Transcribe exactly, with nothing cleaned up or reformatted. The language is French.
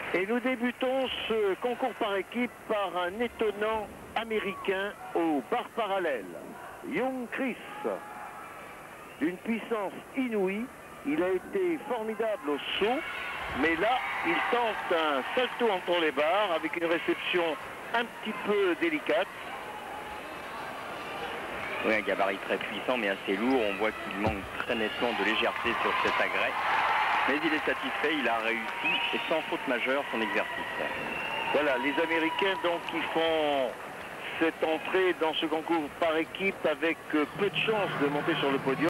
Et nous débutons ce concours par équipe par un étonnant américain au bar parallèle. Young Chris, d'une puissance inouïe, il a été formidable au saut, mais là, il tente un salto entre les barres avec une réception un petit peu délicate. Oui, un gabarit très puissant mais assez lourd. On voit qu'il manque très nettement de légèreté sur cet agrès. Mais il est satisfait, il a réussi et sans faute majeure son exercice. Voilà, les Américains donc qui font cette entrée dans ce concours par équipe avec peu de chance de monter sur le podium.